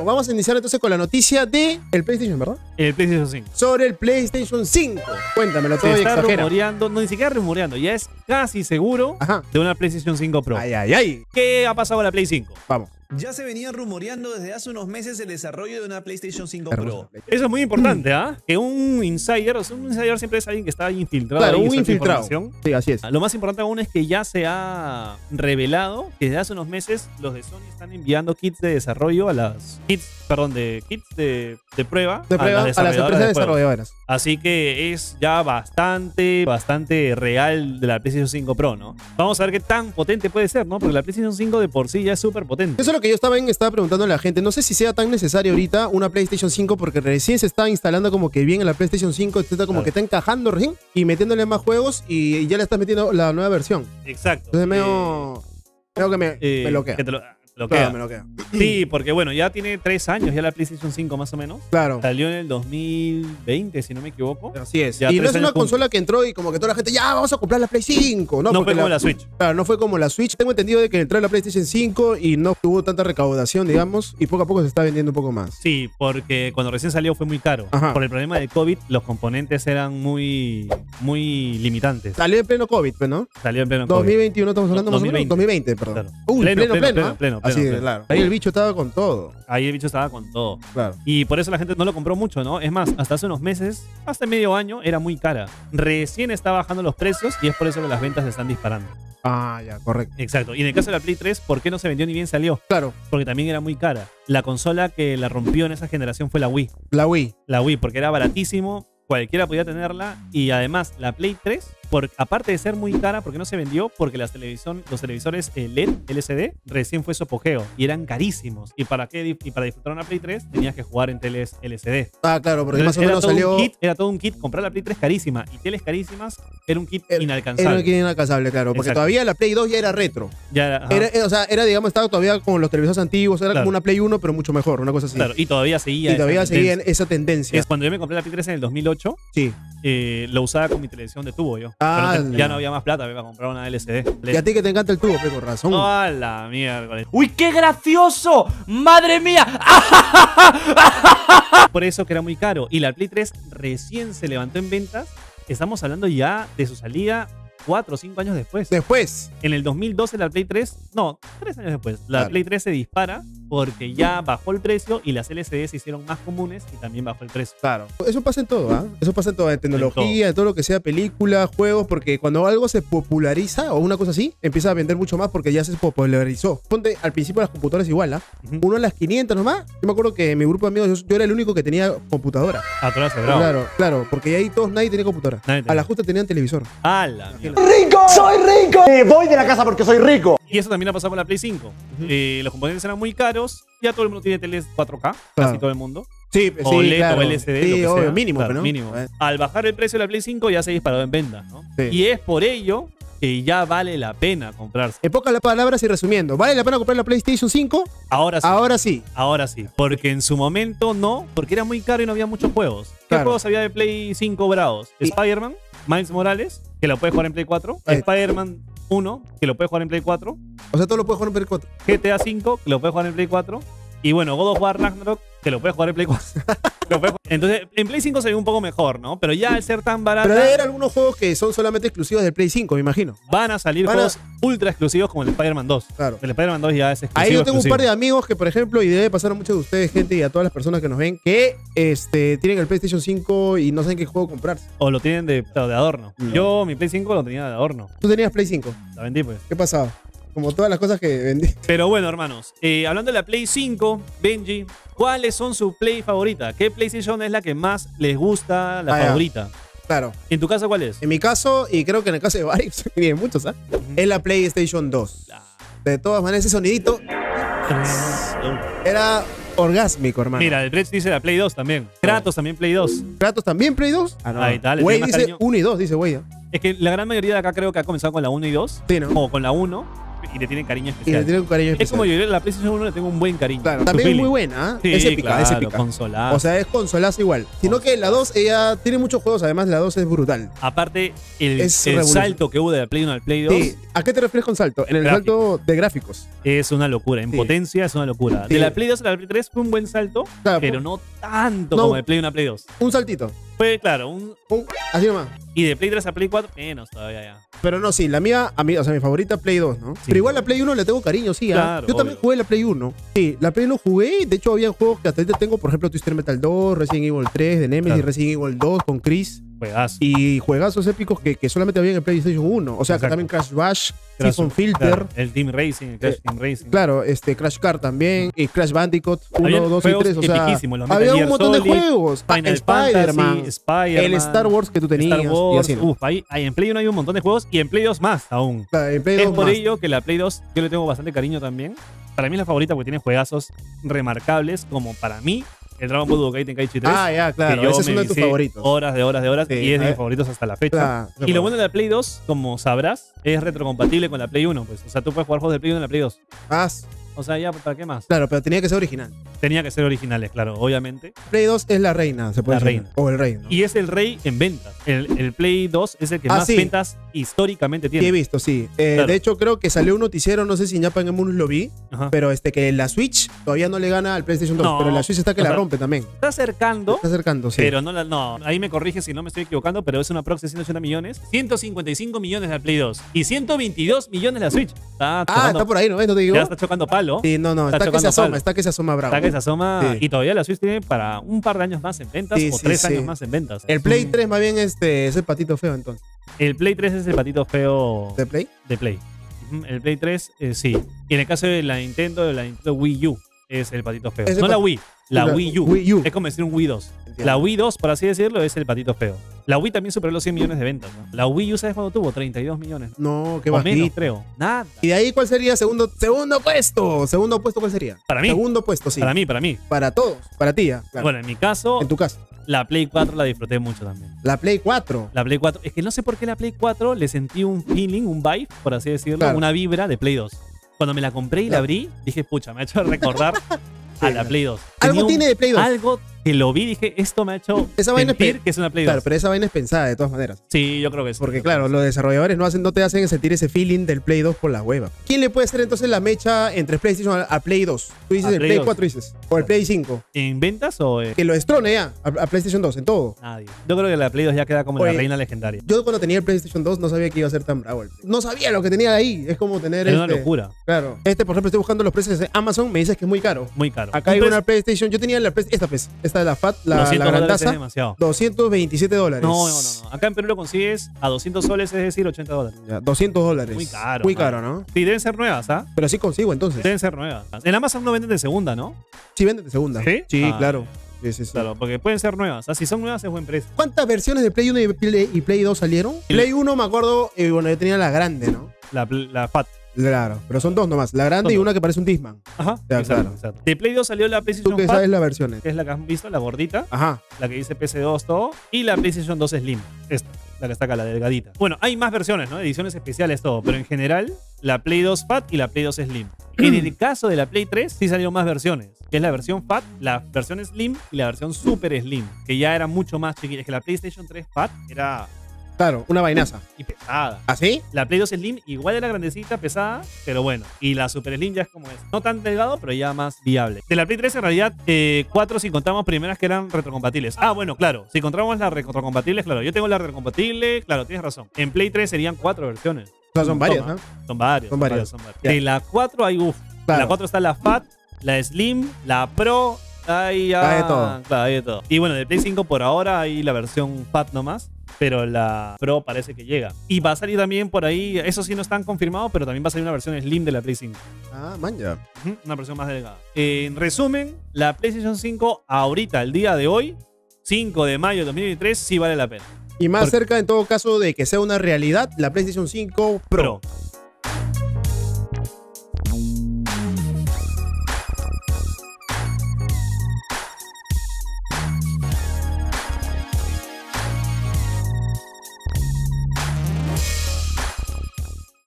Vamos a iniciar entonces con la noticia de el PlayStation, ¿verdad? El PlayStation 5. Sobre el PlayStation 5. Cuéntamelo todo y Se está exagera. rumoreando, no, ni siquiera rumoreando, ya es casi seguro Ajá. de una PlayStation 5 Pro. Ay, ay, ay. ¿Qué ha pasado con la Play 5? Vamos. Ya se venía rumoreando desde hace unos meses el desarrollo de una PlayStation 5 Hermoso. Pro. Eso es muy importante, ¿ah? Que un insider, o sea, un insider siempre es alguien que está infiltrado. Claro, ahí, un que suelta infiltrado. información. Sí, así es. Lo más importante aún es que ya se ha revelado que desde hace unos meses los de Sony están enviando kits de desarrollo a las kits de prueba, De prueba a las empresas de juegos. desarrolladoras. Así que es ya bastante real de la PlayStation 5 Pro, ¿no? Vamos a ver qué tan potente puede ser, ¿no? Porque la PlayStation 5 de por sí ya es súper potente. Eso es lo que yo estaba preguntando a la gente. No sé si sea tan necesario ahorita una PlayStation 5 porque recién se está instalando como que bien en la PlayStation 5, está como Claro. que está encajando recién y metiéndole más juegos y ya le estás metiendo la nueva versión. Exacto. Entonces creo que me bloquea. Que te bloquea. Claro, me bloquea. Sí, porque bueno, ya tiene 3 años ya la PlayStation 5 más o menos. Claro. Salió en el 2020, si no me equivoco. Así es. Ya Y no 3 es una años juntos. consola que entró y como que toda la gente, ya, vamos a comprar la Play 5. No porque fue como la Switch. Claro, no fue como la Switch. Tengo entendido de que entró la PlayStation 5 y no tuvo tanta recaudación, digamos, y poco a poco se está vendiendo un poco más. Sí, porque cuando recién salió fue muy caro. Ajá. Por el problema del COVID, los componentes eran muy limitantes. Salió en pleno COVID, pues, ¿no? Salió en pleno COVID. 2021 estamos hablando más o menos. 2020, perdón. Claro. Uy, pleno. Pleno, Así es, pleno. claro. Ahí el bicho estaba con todo. Ahí el bicho estaba con todo. Claro. Y por eso la gente no lo compró mucho, ¿no? Es más, hasta hace unos meses, hasta medio año, era muy cara. Recién está bajando los precios y es por eso que las ventas se están disparando. Ah, ya, correcto. Exacto. Y en el caso de la Play 3, ¿por qué no se vendió ni bien salió? Claro, Porque también era muy cara. La consola que la rompió en esa generación fue la Wii. la Wii. La Wii, porque era baratísimo, cualquiera podía tenerla. Y además, la Play 3, aparte de ser muy cara, ¿por qué no se vendió? Porque los televisores LED, LCD, recién fue su apogeo y eran carísimos. ¿Y para disfrutar una Play 3 tenías que jugar en teles LCD? Ah, claro, porque más o Era menos todo salió. era todo un kit. Comprar la Play 3 carísima y teles carísimas era un kit Era inalcanzable. inalcanzable, claro. Porque Exacto. todavía la Play 2 ya era retro. Ya ajá. O sea, digamos, estaba todavía con los televisores antiguos. Era Claro. como una Play 1, pero mucho mejor, una cosa así. Claro, y todavía seguía. Y todavía esa seguía tendencia. esa tendencia. Es cuando yo me compré la Play 3 en el 2008, Sí. lo usaba con mi televisión de tubo yo. Ah, Pero ya no había más plata para comprar una LCD. Y a ti que te encanta el tubo, pero con razón. ¡Oh, la miércoles! ¡Uy, qué gracioso! ¡Madre mía! Por eso que era muy caro. Y la Play 3 recién se levantó en ventas. Estamos hablando ya de su salida 4 o 5 años después. Después. En el 2012 la Play 3, no, 3 años después, la Claro. Play 3 se dispara porque ya bajó el precio y las LCD se hicieron más comunes y también bajó el precio. Claro. Eso pasa en todo, ¿ah? Eso pasa en todo, en tecnología, en todo lo que sea película, juegos, porque cuando algo se populariza o una cosa así, empieza a vender mucho más porque ya se popularizó. Ponte al principio las computadoras igual, ¿ah? Ujú. Uno a las 500 nomás. Yo me acuerdo que en mi grupo de amigos yo era el único que tenía computadora. Atrás, bravo. Claro, claro, porque ahí todos nadie tenía computadora. Nadie tenía. A la justa tenían televisor. ¡Ah, la mierda! ¡Rico! ¡Soy rico! Voy de la casa porque soy rico. Y eso también ha pasado con la Play 5. Los componentes eran muy caros. Ya todo el mundo tiene teles 4K, casi todo el mundo. Sí, O sí, LED claro. o LCD, Sí, lo que obvio, sea. mínimo, Claro, ¿no? mínimo. Al bajar el precio de la Play 5 ya se disparó en ventas, ¿no? Sí. Y es por ello que ya vale la pena comprarse. En pocas palabras y resumiendo, ¿vale la pena comprar la PlayStation 5? Ahora sí. Ahora sí. Ahora sí, porque en su momento no, porque era muy caro y no había muchos juegos. ¿Qué Claro. juegos había de Play 5 bravos? Y- Spider-Man, Miles Morales, que lo puedes jugar en Play 4, Ahí. Spider-Man 1, que lo puedes jugar en Play 4, O sea, todo lo puedes jugar en Play 4. GTA 5, que lo puedes jugar en Play 4, y bueno, God of War Ragnarok, que lo puedes jugar en Play 4. Entonces, en Play 5 se ve un poco mejor, ¿no? Pero ya al ser tan barata, Pero debe haber algunos juegos que son solamente exclusivos del Play 5, me imagino. van a salir Van a- juegos ultra exclusivos como el Spider-Man 2. Claro. El Spider-Man 2 ya es exclusivo. Ahí yo tengo un par de exclusivo. amigos que, por ejemplo, y debe pasar a muchos de ustedes, gente, y a todas las personas que nos ven, que tienen el PlayStation 5 y no saben qué juego comprarse. O lo tienen de adorno. No. Yo, mi Play 5 lo tenía de adorno. Tú tenías Play 5. La vendí, pues. ¿Qué pasaba? Como todas las cosas que vendí. Pero bueno, hermanos, hablando de la Play 5, Benji, ¿cuáles son su Play favorita? ¿Qué PlayStation es la que más les gusta, la Ah, ya. favorita? Claro. ¿En tu caso cuál es? En mi caso, y creo que en el caso de varios, y de muchos, ¿ah? Es la PlayStation 2. De todas maneras, ese sonidito era orgásmico, hermano. Mira, el Brecht dice la Play 2 también. Kratos también Play 2. ¿Kratos también Play 2? Ah, no. Ahí está, le Güey tiene más dice cariño. 1 y 2, dice güey. ¿ah? Es que la gran mayoría de acá creo que ha comenzado con la 1 y 2. Sí, ¿no? O con la 1. y le tienen cariño Y especial. le tiene un cariño Es especial. como yo a la PlayStation 1 le tengo un buen cariño. Claro, Su también es feeling. muy buena, ¿eh? Sí, es épica, claro, es épica. consolazo. O sea, es consolazo igual. Sino que la 2, ella tiene muchos juegos, además la 2 es brutal. Aparte, el Es salto que hubo de la Play 1 al Play 2 Sí. ¿A qué te refieres con salto? En el Gráficos. salto de gráficos. es una locura. En Sí. potencia es una locura. Sí. De la Play 2 a la Play 3 fue un buen salto, Claro, pero no tanto No. como de Play 1 a Play 2. Un saltito. Fue, claro, Así nomás. y de Play 3 a Play 4, menos todavía ya. Pero no, sí, la mía, o sea, mi favorita Play 2, ¿no? Pero igual la Play 1 le tengo cariño, sí. ¿ah? Claro, Yo también obvio. jugué la Play 1. Sí, la Play 1 jugué. De hecho, había juegos que hasta ahorita tengo, por ejemplo, Twisted Metal 2, Resident Evil 3 de Nemesis, Claro. Resident Evil 2 con Chris. Juegazo. Y juegazos épicos que solamente había en el PlayStation 1. O sea, que Exacto. también Crash Bash, Crash- Siphon Filter. claro, el Team Racing, el Crash Team Racing. Claro, Crash Car también, y Crash Bandicoot 1, Habían 2 y juegos 3. O sea, epiquísimos, los Metal había un Gear montón de Solid, juegos. Final Spider-Man, Fantasy, Spider-Man, el Star Wars que tú tenías. Star y Wars. así, ¿no? Ahí en Play 1 hay un montón de juegos y en Play 2 más aún. Claro, en Play Es 2 por más. ello que la Play 2 yo le tengo bastante cariño también. Para mí es la favorita porque tiene juegazos remarcables, como para mí el Dragon Ball Budokai Tenkaichi 3. Ah, ya, que claro. yo Ese es me uno de tus vicié favoritos. Horas de horas Sí, y es de a mis ver. favoritos hasta la fecha. Claro, de Y lo acuerdo. bueno de la Play 2, como sabrás, es retrocompatible con la Play 1. Pues. O sea, tú puedes jugar juegos de Play 1 en la Play 2. Ah, O sea, ya, ¿para qué más? claro, pero tenía que ser original. Tenía que ser originales, claro, obviamente. Play 2 es la reina, se puede La decir. reina. O el rey, ¿no? Y es el rey en ventas. El Play 2 es el que Ah, más sí. ventas históricamente Sí, he tiene. visto, sí. Claro. De hecho, creo que salió un noticiero, no sé si en Japan Emus lo vi, Ajá. pero que la Switch todavía no le gana al PlayStation 2, No, pero la Switch está que o la sea, rompe también. Está acercando, Está acercando, sí. pero no, ahí me corrige si no me estoy equivocando, pero es una prox de 180 millones, 155 millones la Play 2 y 122 millones la Switch. Está chocando, Está por ahí, ¿no ves? ¿No te digo? ya está chocando palo. Sí, no, Está está que se chocando asoma, palo. está que se asoma bravo. Está que se asoma Sí. y todavía la Switch tiene para un par de años más en ventas Sí, o sí, 3 sí. años más en ventas. El Play 3 más bien es el patito feo, entonces. El Play 3 es el patito feo ¿De Play? de Play. Ujú, el Play 3, sí. Y en el caso de la Nintendo Wii U, es el patito feo. Es el No la pat- Wii, la la Wii U. Wii U. Es como decir un Wii 2. Entiendo. La Wii 2, por así decirlo, es el patito feo. La Wii también superó los 100 millones de ventas, ¿no? La Wii U, ¿sabes cuándo tuvo? 32 millones. No, qué o menos, bajito. creo. Nada. ¿Y de ahí cuál sería segundo puesto? ¿Segundo puesto cuál sería? Para mí. Segundo puesto, sí. Para mí. Para todos. Para ti, ya. Claro. Bueno, en mi caso, En tu caso. la Play 4 la disfruté mucho también. La Play 4. La Play 4, es que no sé por qué la Play 4 le sentí un feeling, un vibe, por así decirlo, Claro. una vibra de Play 2. Cuando me la compré y la Claro. abrí, dije, pucha, me ha hecho recordar a la claro. Play 2. Algo Tenía tiene de Play 2. Algo que lo vi, dije, esto me ha hecho Esa vaina es sentir que es una Play 2. Claro, pero esa vaina es pensada de todas maneras. Sí, yo creo que sí. Porque claro, los desarrolladores no te hacen sentir ese feeling del Play 2 por la hueva. ¿Quién le puede hacer entonces la mecha entre PlayStation a Play 2? Tú dices A el Play Play 2. 4 dices. O el Play 5. ¿En ventas o Que lo destrone ya a PlayStation 2 en todo. nadie? Yo creo que la Play 2 ya queda como la Oye, reina legendaria. Yo cuando tenía el PlayStation 2 no sabía que iba a ser tan bravo. No sabía lo que tenía ahí. Es como tener Es una locura. Claro. Por ejemplo, estoy buscando los precios de Amazon. Me dices que es muy caro. Muy caro. Acá hay Un una precio- PlayStation. Yo tenía esta de la FAT, la 200 dólares es grandaza. demasiado. $227. No. Acá en Perú lo consigues a 200 soles, es decir, 80 dólares. Ya, $200. Muy caro. Muy mano. caro, ¿no? Sí, deben ser nuevas, ¿ah? Pero sí consigo entonces. Deben ser nuevas. En Amazon no venden de segunda, ¿no? Sí, venden de segunda. ¿Sí? Sí, Ah, claro. Sí, sí, sí. Claro, porque pueden ser nuevas. Si son nuevas es buen precio. ¿Cuántas versiones de Play 1 y Play 2 salieron? Play 1 me acuerdo, bueno, yo tenía la grande, ¿no? La FAT. Claro, pero son dos nomás. La grande Son y dos. una que parece un Disman. Ajá. Ya, exacto, claro. exacto. De Play 2 salió la Tú PlayStation que FAT, sabes las versiones. que es la que han visto, la gordita, Ajá. la que dice PC2 todo, y la PlayStation 2 Slim. Esta, la que está acá, la delgadita. Bueno, hay más versiones, ¿no? Ediciones especiales, todo, pero en general, la Play 2 FAT y la Play 2 Slim. En el caso de la Play 3, sí salieron más versiones, que es la versión FAT, la versión Slim y la versión Super Slim, que ya era mucho más chiquita. Es que la PlayStation 3 FAT era Claro, una vainaza. y pesada. ¿Así? La Play 2 Slim igual era grandecita, pesada, pero bueno. Y la Super Slim ya es como es. No tan delgado, pero ya más viable. De la Play 3 en realidad, 4 si contamos primeras que eran retrocompatibles. Ah, bueno, claro. Si contamos las retrocompatibles, claro. Yo tengo la retrocompatible, claro, tienes razón. En Play 3 serían 4 versiones. O sea, son varias, Toma. ¿no? Son varios. Son varios. Ya. De la 4 hay, uff. Claro. En la 4 está la FAT, la Slim, la Pro. Ahí ya. Hay de todo. Claro, hay de todo. Y bueno, de Play 5 por ahora hay la versión FAT nomás. Pero la Pro parece que llega. Y va a salir también por ahí, eso sí no están confirmados, pero también va a salir una versión Slim de la Play 5. Ah, man, ya. Ujú, una versión más delgada. En resumen, la PlayStation 5 ahorita, el día de hoy, 5 de mayo de 2023, sí vale la pena. Y más Porque- cerca, en todo caso, de que sea una realidad, la PlayStation 5 Pro. Pro.